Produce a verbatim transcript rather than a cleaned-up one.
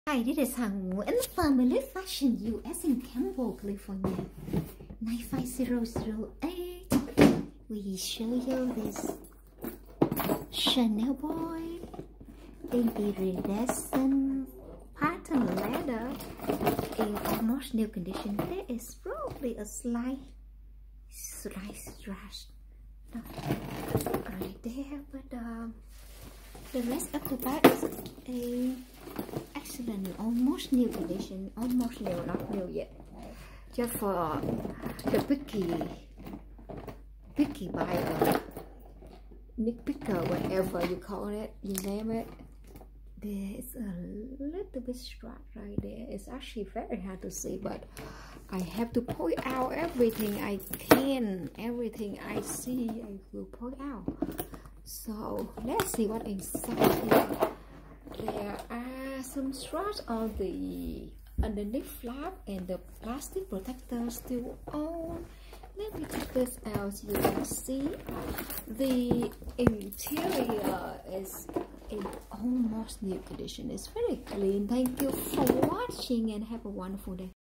Hi, this is Hằng in Family Fashion U S in Campbell, California. nine five zero zero eight. We show you this Chanel boy in iridescent pattern leather in almost new condition. There is probably a slight, slight scratch right there, but um, the rest of the bag is a excellent, almost new condition, almost new, not new yet. Just for the picky, picky buyer, nitpicker, whatever you call it, you name it. There is a little bit scratch right there. It's actually very hard to see, but I have to point out everything I can, everything I see, I will point out. So let's see what inside here. There are some scratches on the underneath flap, and the plastic protector still on. Let me take this out so you can see the interior is in almost new condition. It's very clean. Thank you for watching and have a wonderful day.